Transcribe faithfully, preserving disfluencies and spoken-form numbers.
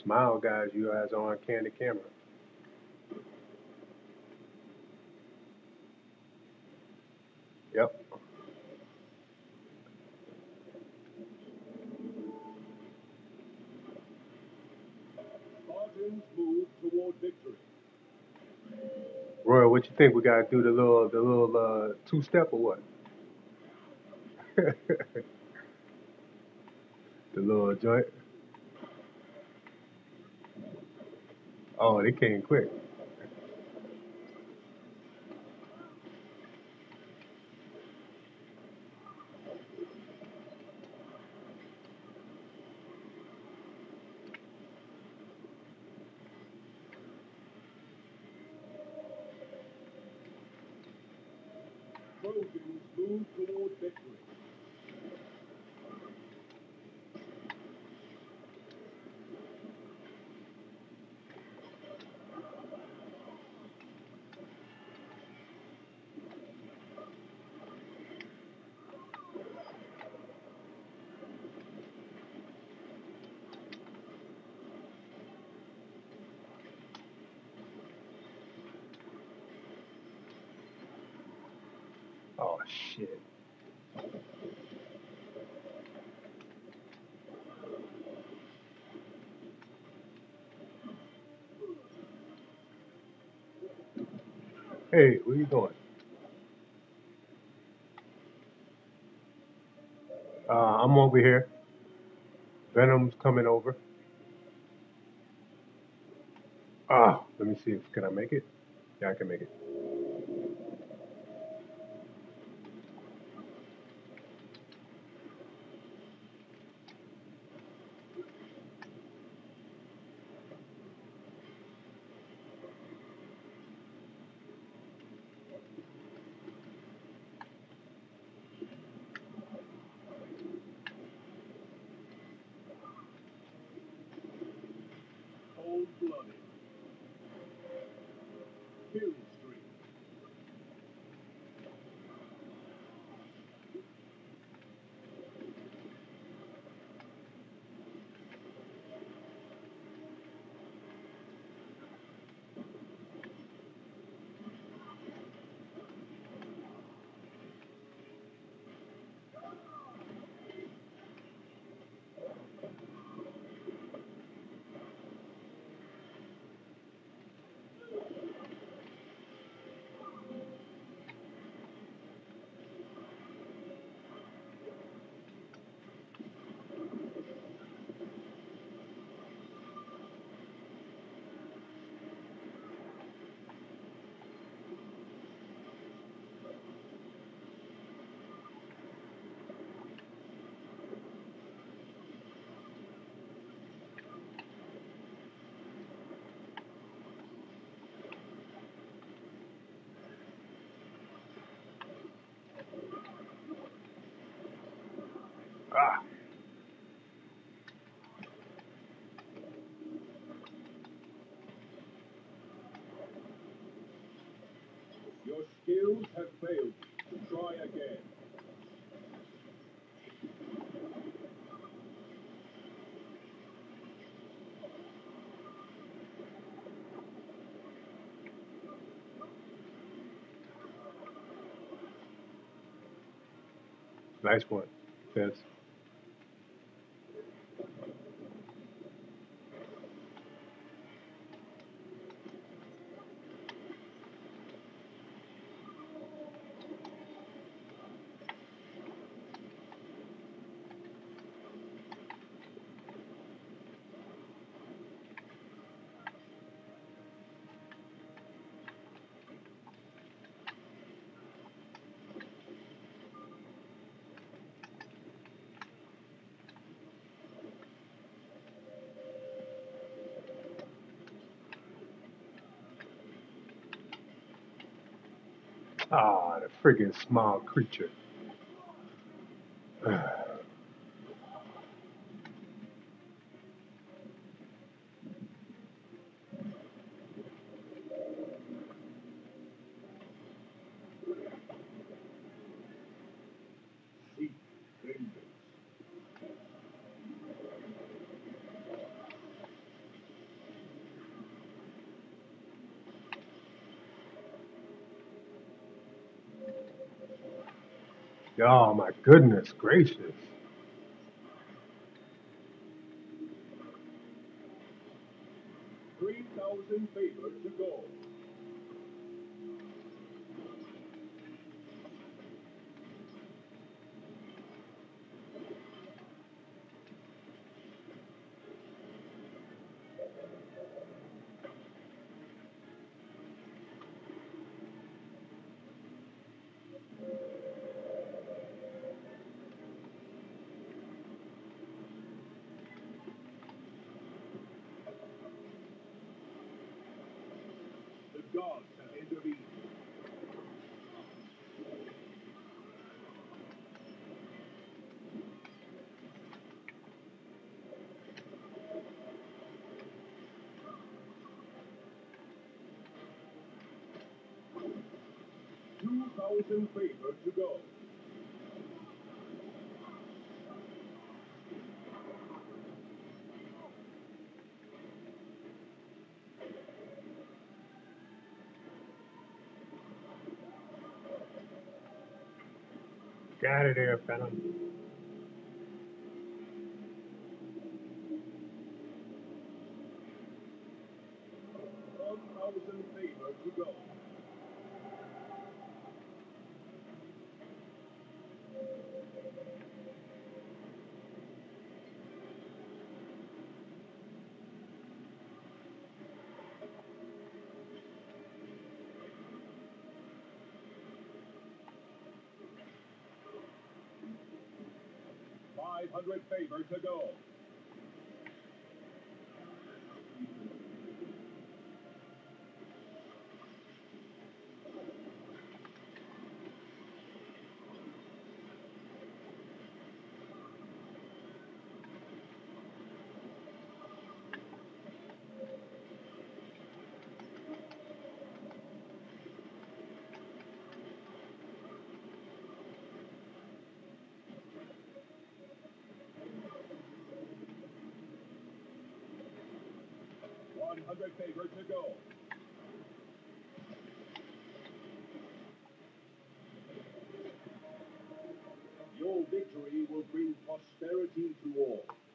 Smile, guys. You guys are on Candid Camera. Yep. Spartans move toward victory. Roy, what you think? We gotta do the little, the little uh, two step or what? The little joint. Oh, they came quick. Trojans move toward victory. Oh shit. Hey, where you going? Uh, I'm over here. Venom's coming over. Ah, let me see if can I make it. Yeah, I can make it. Cold-blooded. Kill streak. Ah, Your skills have failed you. Try again. nice one. Yes. Ah, the friggin' small creature. Seek vengeance. Oh my goodness gracious. Three thousand favor to go. The gods have intervened. Two thousand favor to go. Get out of there, Venom. One thousand favor to go. Five hundred favor to go. One hundred favor to go. Your victory will bring prosperity to all.